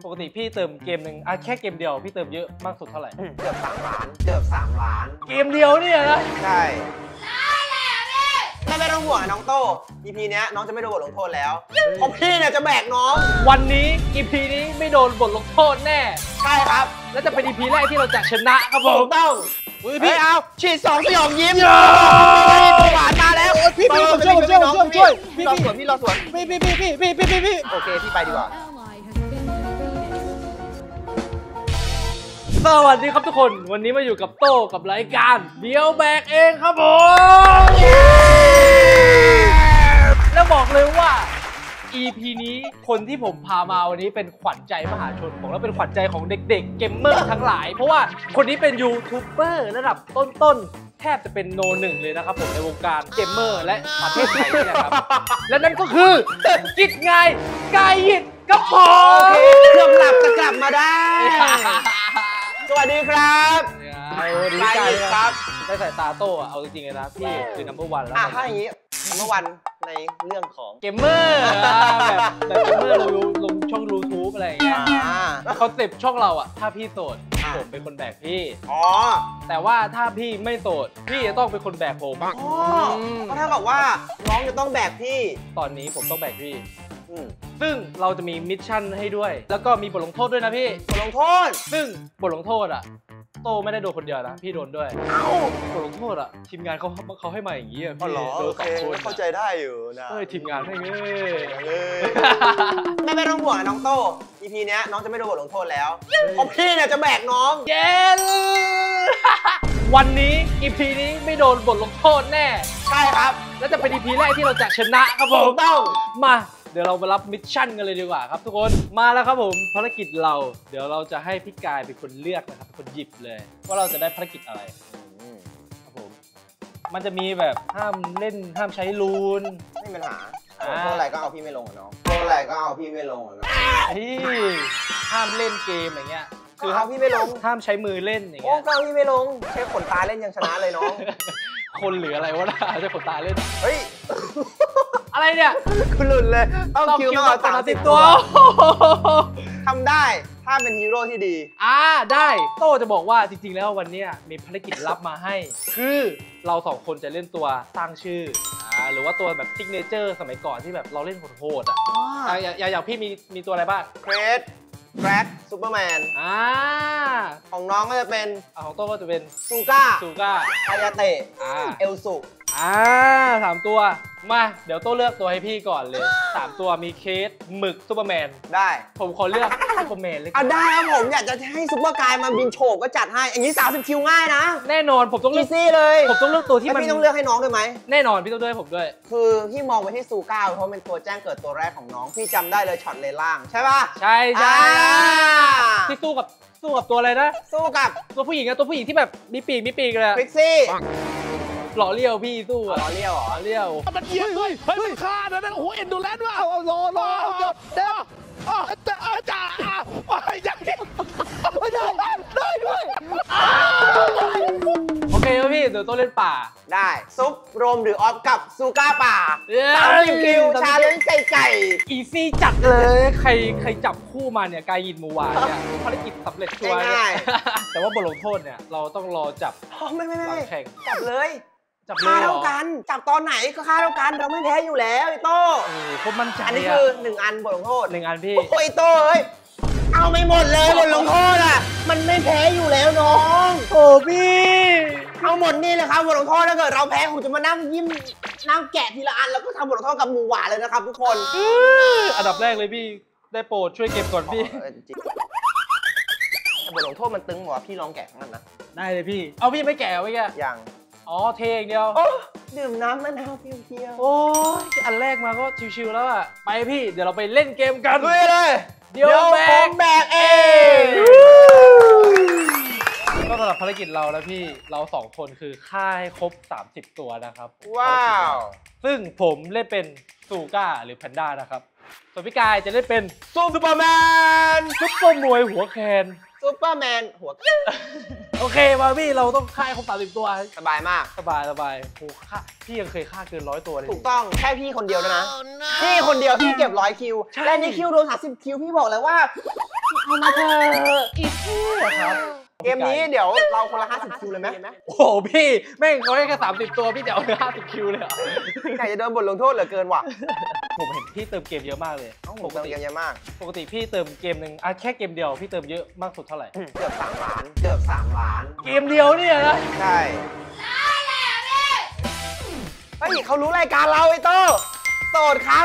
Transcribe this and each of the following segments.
ปกติพี่เติมเกมหนึ่งแค่เกมเดียวพี่เติมเยอะมากสุดเท่าไหร่เกือบ3 ล้านเกือบ3 ล้านเกมเดียวเนี่ยนะใช่ไม่ต้องห่วงน้องโต้ EP เนี้ยน้องจะไม่โดนบทลงโทษแล้วเพราะพี่เนี่ยจะแบกน้องวันนี้ EP นี้ไม่โดนบทลงโทษแน่ใช่ครับแล้วจะเป็น EP แรกที่เราจะชนะครับผมต้องพี่เอาฉีด2 สยองยิ้มหวานมาแล้วพี่ช่วยพี่รอสวนพี่รอสวนพี่โอเคพี่ไปดีกว่าสวัสดีครับทุกคนวันนี้มาอยู่กับโต้กับรายการเดี๋ยวแบกเองครับผมแล้วบอกเลยว่า EP นี้คนที่ผมพามาวันนี้เป็นขวัญใจมหาชนบอกแล้วเป็นขวัญใจของเด็กๆเกมเมอร์ทั้งหลายเพราะว่าคนนี้เป็นยูทูบเบอร์ระดับต้นๆแทบจะเป็นโนหนึ่งเลยนะครับผมในวงการเกมเมอร์และประเทศไทยนี่แหละครับและนั่นก็คือกิจไงกายยิดกับผมเกือบหลับจะกลับมาได้สวัสดีครับสวัสดีครับได้สายตาโต้เอาจริงๆเลยนะพี่คือ number 1แล้วถ้าอย่างนี้number 1ในเรื่องของเกมเมอร์แบบเกมเมอร์ลงช่อง YouTube อะไรอย่างเงี้ยคอนเซ็ปต์ช่องเราถ้าพี่โสดผมเป็นคนแบกพี่แต่ว่าถ้าพี่ไม่โสดพี่จะต้องเป็นคนแบกผมก็เท่ากับว่าน้องจะต้องแบกพี่ตอนนี้ผมต้องแบกพี่ซึ่งเราจะมีมิชชั่นให้ด้วยแล้วก็มีบทลงโทษด้วยนะพี่บทลงโทษซึ่งบทลงโทษโตไม่ได้โดนคนเดียวนะพี่โดนด้วยบทลงโทษทีมงานเขาให้มาอย่างนี้พี่โดน2 คนเข้าใจได้อยู่นะทีมงานให้เงยไม่ต้องห่วงน้องโต้ EP เนี้ยน้องจะไม่โดนบทลงโทษแล้วเพราะพี่เนี่ยจะแบกน้องเย็นวันนี้ EP นี้ไม่โดนบทลงโทษแน่ใช่ครับแล้วจะเป็น EP แรกที่เราจะชนะครับผมต้องมาเดี๋ยวเราไปรับมิชชั่นกันเลยดีกว่าครับทุกคนมาแล้วครับผมภารกิจเราเดี๋ยวเราจะให้พี่กายเป็นคนเลือกนะครับเป็นคนหยิบเลยว่าเราจะได้ภารกิจอะไรครับผมมันจะมีแบบห้ามเล่นห้ามใช้รูนไม่มีปัญหาโทษอะไรก็เอาพี่ไม่ลงน้องโทษอะไรก็เอาพี่ไม่ลงน้องห้ามเล่นเกมอย่างเงี้ยคือเอาพี่ไม่ลงห้ามใช้มือเล่นอย่างเงี้ยก็เอาพี่ไม่ลงใช้ขนตาเล่นยังชนะเลยน้องคนหรืออะไรวะใช้ขนตาเล่นเฮ้ยอะไรเนี่ยคุณหลุดเลยต้องคิวมา30 ตัวทำได้ถ้าเป็นฮีโร่ที่ดีได้โต้จะบอกว่าจริงๆแล้ววันนี้มีภารกิจลับมาให้คือเรา2 คนจะเล่นตัวสร้างชื่อหรือว่าตัวแบบซิกเนเจอร์สมัยก่อนที่แบบเราเล่นโหดอย่างพี่มีตัวอะไรบ้างเฟรดแบล็กซูเปอร์แมนของน้องก็จะเป็นของโต้ก็จะเป็นซูก้าคายาเตะเอลสุ 3 ตัวมาเดี๋ยวโต้เลือกตัวให้พี่ก่อนเลย3 ตัวมีเคสหมึกซูเปอร์แมนได้ผมขอเลือกซูเปอร์แมนเลยได้ครับผมอยากจะให้ซูเปอร์กายมาบินโฉบก็จัดให้อย่างนี้30 คิวง่ายนะแน่นอนผมต้องเลือกซี่เลยผมต้องเลือกตัวที่พี่ต้องเลือกให้น้องด้วยไหมแน่นอนพี่ต้องเลือกให้ผมด้วยคือพี่มองไปที่ซูก้าเพราะเป็นตัวแจ้งเกิดตัวแรกของน้องพี่จำได้เลยช็อตเลนล่างใช่ป่ะใช่ที่สู้กับตัวอะไรนะสู้กับตัวผู้หญิงตัวผู้หญิงที่แบบมีปีกเลยพิกซี่หล่อเลี้ยวพี่สู้หล่อเลี้ยวมันเยี่ยมเฮ้ยมันฆ่านะโอ้โหเอ็นดูแลนด์ว่ะรอเด้อจ่าอย่างนี้ไม่ได้ด้วยโอเคครับพี่เดี๋ยวต้องเล่นป่าได้ซุปโรมหรือออฟกับซูก้าป่า30 คิวชาเลนจ์ไก่อีซี่จัดเลยใครจับคู่มาเนี่ยกายยินมูวาเนี่ยภารกิจสำเร็จตัวง่ายแต่ว่าบทลงโทษเนี่ยเราต้องรอจับไม่แข่งจับเลยฆ่าเท่ากันจับตอนไหนก็ฆ่าเท่ากันเราไม่แพ้อยู่แล้วไอ้โต้ผมมั่นใจอันนี้คือ1 อันบทลงโทษ 1 อันพี่โอ้ยโต้เอ้ยเอาไม่หมดเลยบทลงโทษมันไม่แพ้อยู่แล้วน้องโอ้พี่เอาหมดนี่เลยครับบทลงโทษถ้าเกิดเราแพ้ผมจะมานั่งยิ้มนั่งแกะทีละอันแล้วก็ทำบทลงโทษกับหมูหวานเลยนะครับทุกคนอันดับแรกเลยพี่ได้โปรดช่วยเก็บก่อนพี่บทลงโทษมันตึงหัวพี่ลองแกะมันนะได้เลยพี่เอาพี่ไม่แกะไว้แกยังเทอย่างเดียวดื่มน้ำมะนาวเพียวโอ้ยอันแรกมาก็ชิวๆแล้วไปพี่เดี๋ยวเราไปเล่นเกมกันเลยเดี๋ยวแบกเองก็สำหรับภารกิจเราแล้วพี่เรา2 คนคือฆ่าให้ครบ30 ตัวนะครับว้าวซึ่งผมเล่นเป็นซูก้าหรือแพนด้านะครับส่วนพี่กายจะเล่นเป็นซูเปอร์แมนซุปเปอร์มวยหัวแคนซูเปอร์แมนหัวโอเคมาพี่เราต้องฆ่าให้ครบ30 ตัวสบายมากสบายโอ้ฆ่าพี่ยังเคยฆ่าเกิน100 ตัวเลยถูกต้องแค่พี่คนเดียวด้วยนะพี่คนเดียวพี่เก็บ100 คิวและนี่คิวรวม30 คิวพี่บอกเลยว่าเอามาเถอะอีกครับเกมนี้เดี๋ยวเราคนละ50 คิวเลยไหมโอ้โหพี่แม่งเขาให้แค่30 ตัวพี่จะเอา50 คิวเลยเหรอใครจะโดนบทลงโทษเหลือเกินว่ะผมเห็นพี่เติมเกมเยอะมากเลยผมเติมเกมเยอะมากปกติพี่เติมเกมหนึ่งแค่เกมเดียวพี่เติมเยอะมากสุดเท่าไหร่เกือบ3 ล้านเกือบ3 ล้านเกมเดียวเนี่ยนะใช่เฮ้ยเขารู้รายการเราไอ้โต้โสดครับ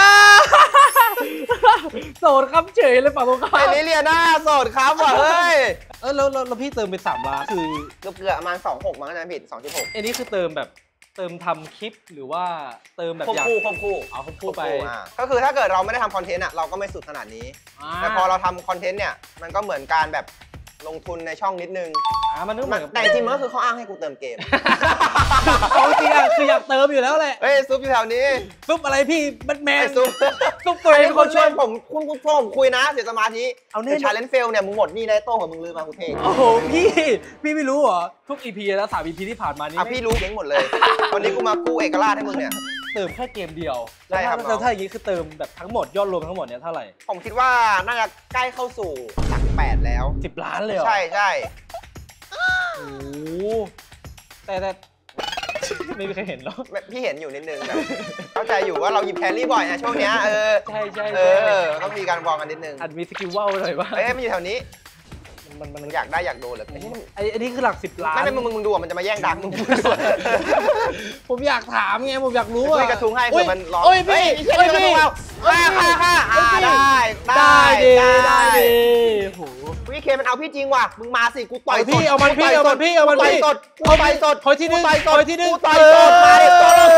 โสดครับเฉยเลยฝั่งตรงข้าไอ้มลิเลียนาโสดครับว่ะเฮ้ยแล้วพี่เติมไป3 ล้านคือเกือบประมาณ26มั้งนะผิด 2.6 อันนี้คือเติมแบบเติมทำคลิปหรือว่าเติมแบบควบอยากคู่เอาควบคู่ไปก็คือถ้าเกิดเราไม่ได้ทำคอนเทนต์อ่ะเราก็ไม่สุดขนาดนี้ แต่พอเราทำคอนเทนต์เนี่ยมันก็เหมือนการแบบลงทุนในช่องนิดนึงมันนึกเหมือนกับแต่จริงๆมันก็คือเขาอ้างให้กูเติมเกมเอาจริงคืออยากเติมอยู่แล้วแหละเฮ้ยซุปอยู่แถวนี้ซุปอะไรพี่แบทแมนไอ้ซุปซุปตัวไอ้เองคนชวนเล่ผมคุณชวนผมคุยนะเสียสมาธิเอาแน่ชาเลนจ์เฟลเนี่ยมึงหมดนี่ได้โต้ของมึงลืมมากูเทโอ้โหพี่ไม่รู้เหรอทุก EP แล้ว3 EP ที่ผ่านมานี้พี่รู้เก่งหมดเลย วันนี้กูมากู้เอกราชให้มึงเนี่ยเติมแค่เกมเดียวใช่ครับแล้วถ้าอย่างนี้คือเติมแบบทั้งหมดยอดรวมทั้งหมดเนี่ยเท่าไหร่ผมคิดว่าน่าจะใกล้เข้าสู่หลัก8แล้ว 10 ล้านเลยเหรอใช่โอ้โหแต่ไม่มีใครเห็นหรอกพี่เห็นอยู่นิดนึงแต่เข้าใจอยู่ว่าเราหยิบแครี่บ่อยนะช่วงเนี้ยใช่ต้องมีการวางกันนิดนึงอันมีสกิลว่าวหน่อยว่าเอ้ยมันอยู่แถวนี้มันอยากได้อยากโดนเลยอันนี้คือหลัก10 ล้านไม่มึงดูอ่ะมันจะมาแย่งดักมึงดูผมอยากถามไงผมอยากรู้คุยกระทุ้งให้เผื่อมันร้องโอ้ยพี่เฮ้ยพี่ค่าได้โหพี่เคมันเอาพี่จริงว่ะมึงมาสิกูต่อยพี่เอามันพี่ต่อยสดคอยที่หนึ่งต่อยที่หนึ่งต่อยสดมาเด็กโตโล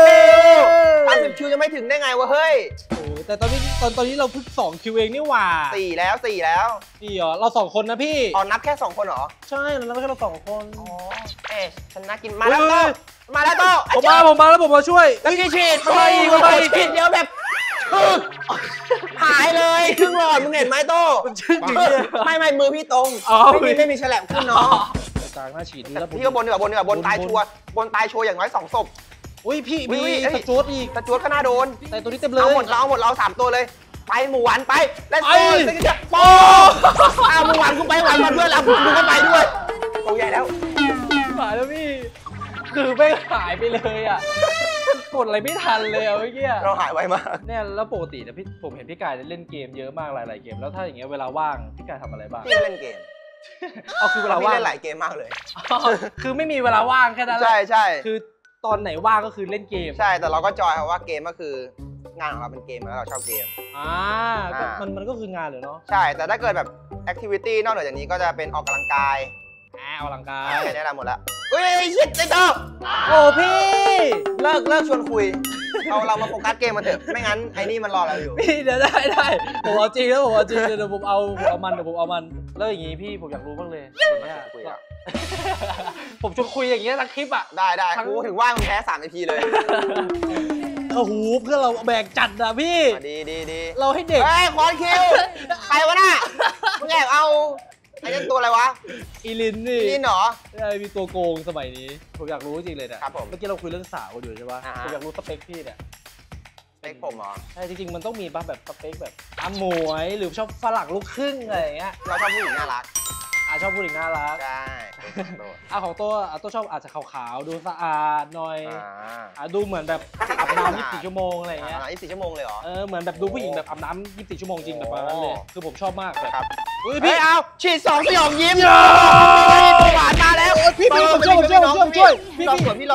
30 คิวจะไม่ถึงได้ไงวะเฮ้ยโอ้แต่ตอนนี้เราเพิ่ง2 คิวเองนี่หว่า 4 แล้วพี่เหรอเรา2 คนนะพี่อ๋อนับแค่2 คนเหรอใช่เราแค่เรา2 คนอ๋อฉันน่ากินมาแล้วโตมาแล้วโตผมมาแล้วผมมาช่วยแล้วพี่ฉีดมาอีกฉีดเดียวแบบหายเลยครึ่งหลอดมึงเห็นไหมโตมันชื่อจริงเนี่ยไม่มือพี่ตรงไม่มีฉลับขึ้นน้องกลางหน้าฉีดนี่แล้วพี่ก็บนดีกว่าบนตายชัวอย่างน้อย2 ศพอุ้ยพี่มีสจวดอีกตะจวดก็น่าโดนแต่ตัวนี้เต็มเลยเอาหมดเรา3 ตัวเลยไปหมูหวานไปแล้วโป้หมูหวานกูไปหวานเพื่อนเรากูก็ไปด้วยโตใหญ่แล้วหายแล้วพี่คือไม่หายไปเลยอ่ะกดอะไรไม่ทันเลยเมื่อกี้เราหายไวมากเนี่ยแล้วปกตินะผมเห็นพี่กายเล่นเกมเยอะมากหลายๆเกมแล้วถ้าอย่างเงี้ยเวลาว่างพี่กายทำอะไรบ้างพี่เล่นเกมเอาคือเวลาพี่ว่างเล่นหลายเกมมากเลยคือไม่มีเวลาว่างแค่นั้นแหละใช่คือตอนไหนว่างก็คือเล่นเกมใช่แต่เราก็จอยเพราะว่าเกมก็คืองานของเราเป็นเกมแล้วเราชอบเกมมันก็คืองานเลยเนาะใช่แต่ถ้าเกิดแบบแอคทิวิตี้นอกเหนือจากนี้ก็จะเป็นออกกำลังกายออกกำลังกายแค่นี้แหละหมดละเฮ้ยชิดไอ้โตโอ้พี่เลิกชวนคุยเรามาโฟกัสเกมมันเถอะไม่งั้นไอ้นี่มันรอเราอยู่พี่เดี๋ยวได้ผมเอาจริงแล้วเดี๋ยวผมเอามันแล้วอย่างงี้พี่ผมอยากรู้บ้างเลยอย่างเงี้ยคุยอะผมชวนคุยอย่างเงี้ยทั้งคลิปอ่ะได้กูถึงว่ามึงแพ้3 นาทีเลยโอ้โหเพื่อนเราแบกจัดอะพี่ดีเราให้เด็กเฮ้ยคอนคิวใครวะน่ะมึงแอบเอาไอ้นั่นตัวอะไรวะอีลินนี่นี่เหรอมีตัวโกงสมัยนี้ผมอยากรู้จริงเลยเนี่ยครับผมเมื่อกี้เราคุยเรื่องสาวกันอยู่ใช่ปะอ่าฮะผมอยากรู้สเปคพี่เนี่ยเล็กผมเหรอใช่จริงๆมันต้องมีบ้างแบบสเปคแบบหมวยหรือชอบฝรั่งลูกครึ่งอะไรอย่างเงี้ยเราชอบผู้หญิงน่ารักชอบผู้หญิงน่ารักใช่ของตัวชอบอาจจะขาวๆดูสะอาดหน่อยดูเหมือนแบบอาบน้ำ24 ชั่วโมงอะไรอย่างเงี้ย 24 ชั่วโมงเลยเหรอเหมือนแบบดูผู้หญิงแบบอาบน้ำ24 ชั่วโมงจริงแบบนั้นเลยคือผมชอบมากแบบครับอุ้ยพี่พี่เอาฉีด2 สยองยิ้มเย้ตัวหวานมาแล้วพี่ผมช่วยพี่รอสวนพี่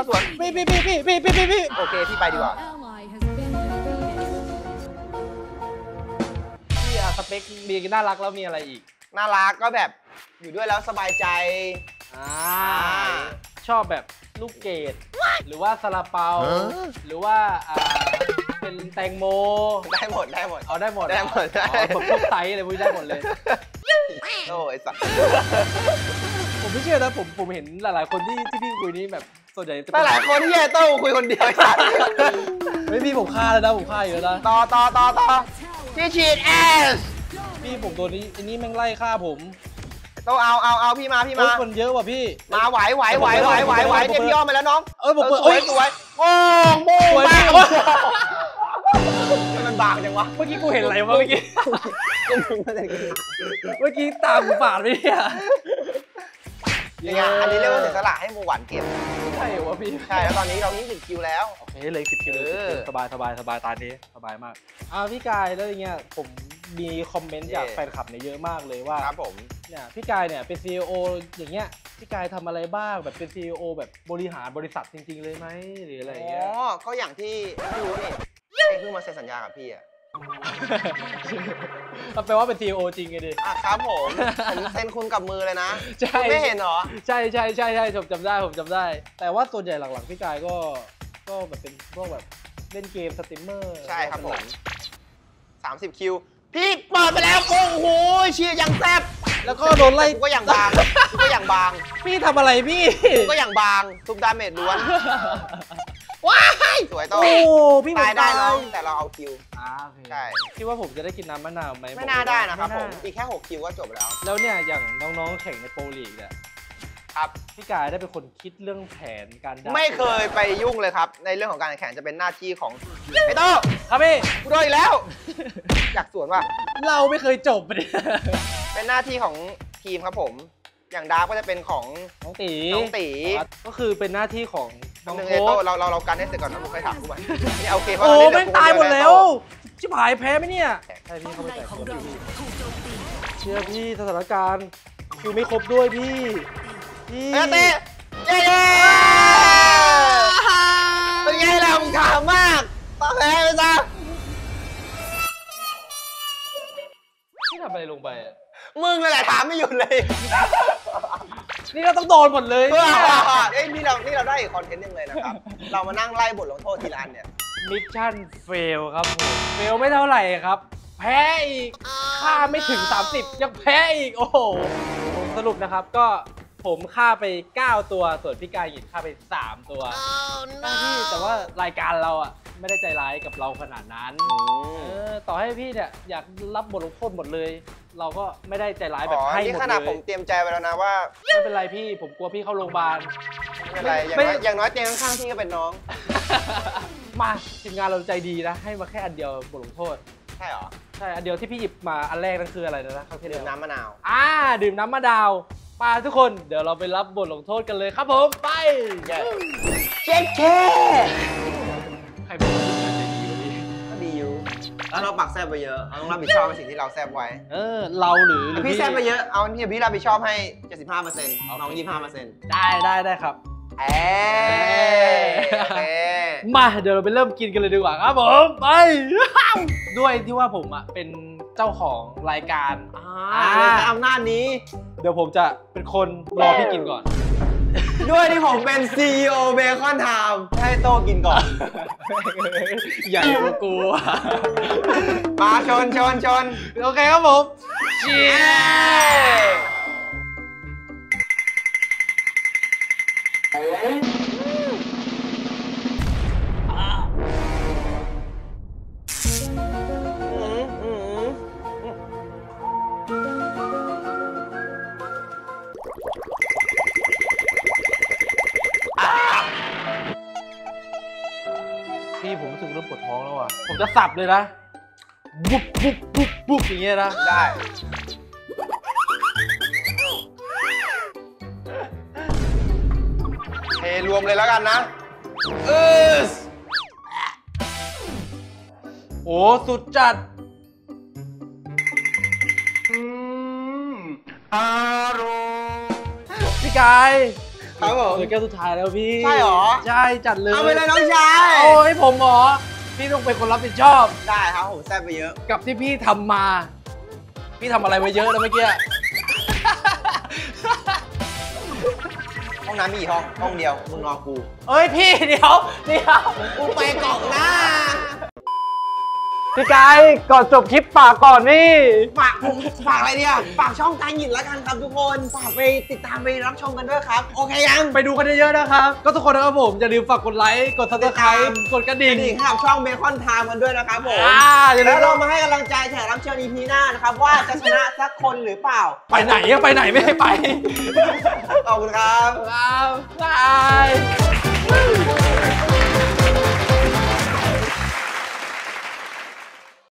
พี่โอเคพี่ไปดีกว่า ally has been defeated. พี่สเปคมีน่ารักแล้วมีอะไรอีกน่ารักก็แบบอยู่ด้วยแล้วสบายใจชอบแบบลูกเกดหรือว่าซาลาเปาหรือว่าเป็นแตงโมได้หมดเอาได้หมดได้หมดผมพวกไซส์อะไรพวกนี้ได้หมดเลยโอ้ยสัตว์ผมไม่เชื่อนะผมเห็นหลายๆคนที่พี่คุยนี้แบบส่วนใหญ่แต่หลายคนที่โต้คุยคนเดียวสัตว์ไม่พี่ผมฆ่าแล้วนะผมฆ่าอยู่แล้วนะต่อที่ฉีดแอสพี่ผมตัวนี้อันนี้แม่งไล่ฆ่าผมโต้องเอาพี่มาคนเยอะว่ะพี่มาไหวเนี่ยพี่อ้อมไปแล้วน้องผมสวยโอ้โม่มากมันบางจังวะเมื่อกี้กูเห็นอะไรวะเมื่อกี้ตากูฝาดไปเนี่ยอันนี้เรียกว่าเสียสละให้หมูหวานเก็บใช่เหรอวะพี่ใช่แล้วตอนนี้เรา20 คิวแล้วโอเคเลย10 คิวสบายตานี้สบายมากพี่กายแล้วอย่างเงี้ยผมมีคอมเมนต์จากแฟนคลับเนี่ยเยอะมากเลยว่าครับผมเนี่ยพี่กายเนี่ยเป็น CEO อย่างเงี้ยพี่กายทำอะไรบ้างแบบเป็น CEO แบบบริหารบริษัทจริงๆเลยไหมหรืออะไรอย่างเงี้ยก็อย่างที่รู้นี่เพิ่งมาเซ็นสัญญากับพี่แปลว่าเป็น CEO จริงไงดิครับผมเซ็นคุณกับมือเลยนะไม่เห็นเหรอใช่ผมจำได้แต่ว่าส่วนใหญ่หลังๆพี่กายก็แบบเป็นพวกแบบเล่นเกมสตรีมเมอร์ใช่ครับผม30 คิวพี่เปิดไปแล้วโอ้โหเชียร์ยังแซ่บแล้วก็โดนไล่ก็อย่างบางพี่ทำอะไรพี่ก็อย่างบางทุบดาเมจล้วนว้ายสวยโตพี่ตายได้น้องแต่เราเอาคิวใช่คิดว่าผมจะได้กินน้ำมะนาวไหมไม่น่าได้นะครับผมอีกแค่6 คิวก็จบแล้วเนี่ยอย่างน้องๆแข่งในโปรลีกเนี่ยครับพี่กายได้เป็นคนคิดเรื่องแผนการไม่เคยไปยุ่งเลยครับในเรื่องของการแข่งจะเป็นหน้าที่ของไอ้โต้ครับพี่กูโดนอีกแล้วอยากสวนว่ะเราไม่เคยจบเลยเป็นหน้าที่ของทีมครับผมอย่างดาร์กก็จะเป็นของน้องตีก็คือเป็นหน้าที่ของน้องโต้เราการให้เสร็จก่อนนะผมเคยถามกูไปนี่โอเคเพราะไม่ตายหมดแล้วชิบหายแพ้ไหมเนี่ยใช่พี่เข้าไปแต่เชื่อพี่สถานการณ์คิวไม่ครบด้วยพี่เต้เป็นไงล่ะมึงถามมากต้องแพ้ไปซะพี่ทำอะไรลงไปมึงเลยแหละถามไม่หยุดเลยนี่เราต้องโดนหมดเลยนี่เราได้คอนเทนต์ยังเลยนะครับเรามานั่งไล่บทลงโทษทีละอันเนี่ยมิชชั่นเฟลครับผมเฟลไม่เท่าไหร่ครับแพ้อีกฆ่าไม่ถึง30ยังแพ้อีกโอ้โหผมสรุปนะครับก็ผมฆ่าไป9ตัวส่วนพี่กายหยิบฆ่าไป3ตัวพี่แต่ว่ารายการเราอ่ะไม่ได้ใจร้ายกับเราขนาดนั้นต่อให้พี่เนี่ยอยากรับบทลงโทษหมดเลยเราก็ไม่ได้ใจร้ายแบบให้หมดเลยนี่ขนาดผมเตรียมใจไปแล้วนะว่าไม่เป็นไรพี่ผมกลัวพี่เข้าโรงพยาบาลไม่เป็นไรอย่างน้อยเตียงข้างๆพี่ก็เป็นน้องมาทีมงานเราใจดีนะให้มาแค่อันเดียวบทลงโทษใช่หรอใช่อันเดียวที่พี่หยิบมาอันแรกนั่นคืออะไรนะเขาดื่มน้ำมะนาวดื่มน้ำมะนาวมาทุกคนเดี๋ยวเราไปรับบทลงโทษกันเลยครับผมไปเจ๊แค่ใครเป็นคนใจดีวะพี่ก็ดีอยู่แล้วเราปักแซบไปเยอะเราต้องรับผิดชอบในสิ่งที่เราแซบไว้เราหรือพี่แซบไปเยอะเอาที่พี่รับผิดชอบให้ 75%น้อง 25% ได้ครับโอเคมาเดี๋ยวเราไปเริ่มกินกันเลยดีกว่าครับผมไปด้วยที่ว่าผมอ่ะเป็นเจ้าของรายการอำนาจนี้เดี๋ยวผมจะเป็นคนรอพี่กินก่อนด้วยที่ผมเป็น CEO เบคอนไทม์ให้โต้กินก่อนใหญ่กว่ากูมาชนโอเคครับผมเชียพี่ผมรู้สึกเริ่มปวดท้องแล้วอ่ะผมจะสับเลยนะบุ๊บอย่างเงี้ยนะได้เทรวมเลยแล้วกันนะโอ้สุดจัดอร่อยพี่กายครับผมแก้วสุดท้ายแล้วพี่ใช่หรอใช่จัดเลยเอาไปเลยน้องชายโอ้ยผมหรอพี่ต้องเป็นคนรับผิดชอบได้ครับผมแซ่บไปเยอะกับที่พี่ทำมาพี่ทำอะไรมาเยอะนะเมื่อกี้ห้องน้ำมีกี่ห้องเดียวมึงรอกูเอ้ยพี่เดี๋ยวกูไปกล่องหน้าพี่กายก่อนจบคลิปฝากก่อนนี่ฝากอะไรเนี่ยฝากช่องการหยินแล้วกันครับทุกคนฝากไปติดตามไปรับชมกันด้วยครับโอเคยังไปดูกันเยอะๆนะครับก็ทุกคนนะครับผมอย่าลืมฝากกดไลค์กด subscribe กดกระดิ่งให้กับช่องเบคอนไทม์กันด้วยนะครับผมอย่าลืแล้มวเรามาให้กำลังใจแขกรับเชิญ EP หน้านะครับว่าจะชนะสักคนหรือเปล่าไปไหนอะไปไหนไม่ให้ไปขอบคุณครับบาย